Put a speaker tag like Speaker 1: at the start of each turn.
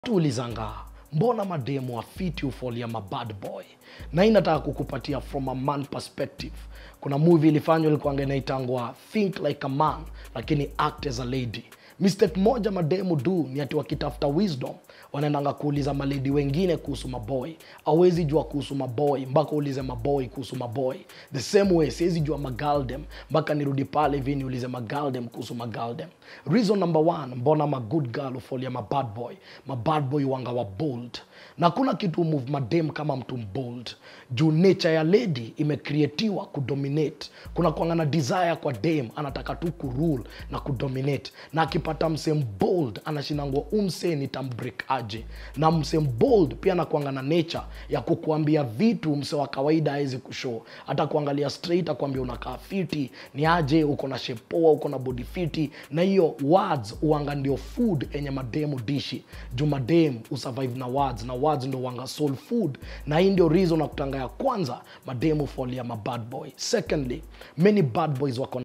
Speaker 1: Tuulizanga, mbona mademu wa fiti ufolia mabad boy? Na hii nataka kukupatia from a man perspective. Kuna movie ilifanywa ilikuwa inaitangwa Think Like a Man, lakini act as a lady. Mistake moja mademu do ni ati wakitafuta wisdom, wanaendanga kuuliza malady wengine kuhusu maboy. Hawezi jua kuhusu maboy, mpaka uulize maboy kuhusu maboy. The same way, siwezi jua magaldem, mpaka nirudi pale hivi niulize magaldem kuhusu magaldem. Reason number one, mbona ma good girl ufolia mabad boy? Mabad boy wanga wa bold. Na kuna kitu move madem kama mtu bold. Juu nature ya lady imecreatiwa kudominate. Kuna kuanga na desire kwa dem, anataka tu kurule na kudominate. Na akipata msem bold, anashinangwa umse nitambreak aje. Na msem bold pia anakuanga na nature ya kukuambia vitu mse wa kawaida haezi kushow. Hata kuangalia straight akwambia unakaa fiti, ni aje, uko na shape poa, uko na body fiti. Na hiyo words uanga ndio food enye mademu dishi. Juu mademu usurvive na words, na words ndio wanga soul food. Na hii ndio reason nakutanga ya kwanza mademu folia mabad boy. Secondly, many bad boys wako